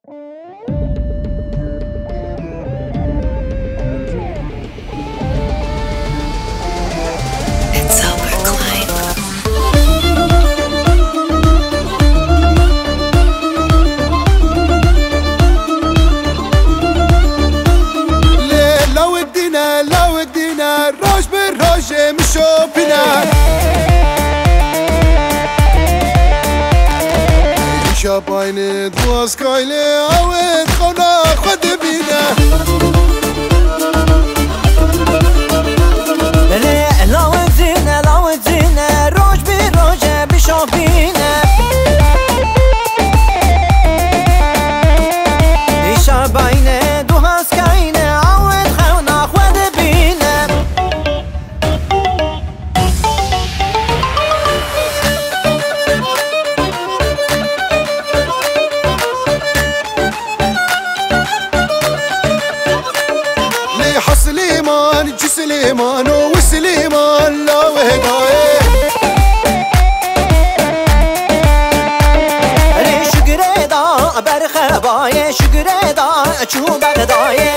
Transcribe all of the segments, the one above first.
شاباين دواس كايلي عود خونا خد بينا لا ودينا روج بروج بشوفينا شاباين دواس كايلي عود خونا خد بينا سليمان جي سليمان وسليمان لا وهدايه ريش قريدا برخبايه شقريدا شو بغدايه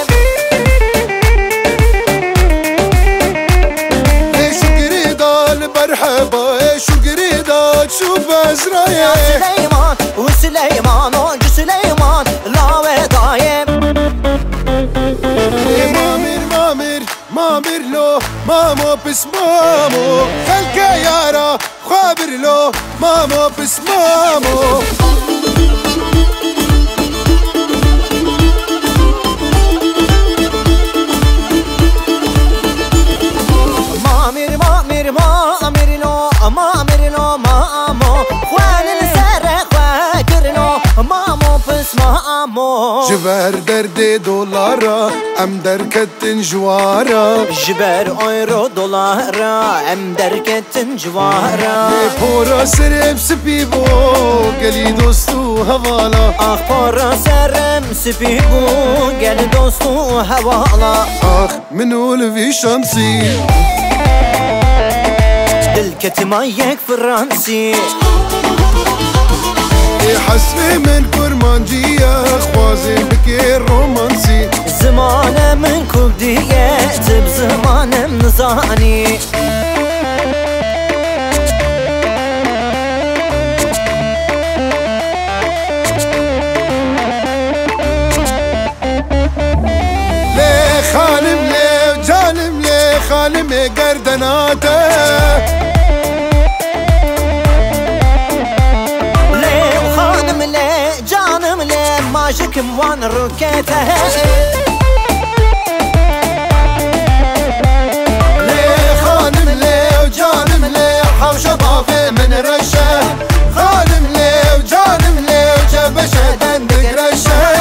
ريش قريدا البرحبايه شو قريدا شو بزرايه سليمان وسليمان جي سليمان لا وهدايه مامر لو مامو بس مامو خلقه يارا خابر لو مامو بس مامو مامر لو مامو خوان السر خواكر لو مامو بس مامو جبر درد دولارا ام دركتن جوارا جبر ايرو دولارا ام دركتن جوارا پورا سرم سپیبو گلی دوستو حوالا آخ پورا سرم سپیبو گلی دوستو حوالا آخ منو لوی شمسی دل كتمايك فرنسي حسبي من كرمانجية خوازي بكي رومانسي زمان من كردية تب زمان منزاني ليه خالم ليه جانم ليه خالم قردناته ماجك موان ركيته ليه خانم ليه وجانم ليه حوش ضافي من رشه خانم ليه وجانم ليه وجبشه دندق رشه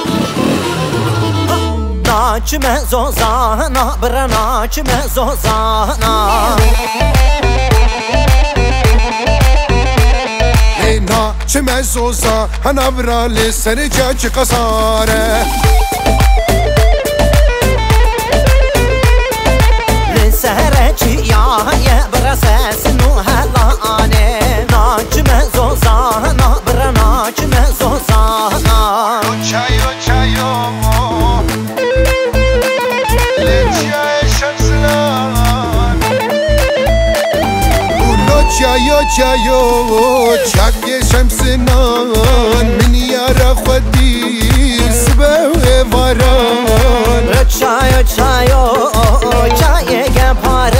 ناچ مزوزانا برا ناچ مزوزانا چه مزوزا هنه برا سر جاچ قصاره لسهره چی یا برا سسنو هلانه ناچ مزوزا نا برا ناچ مزوزا نا چایو چایو لچای شمسلان چایو چایو چاک شمسنان من یارا خودی سبه واران چایو چایو چای گپاره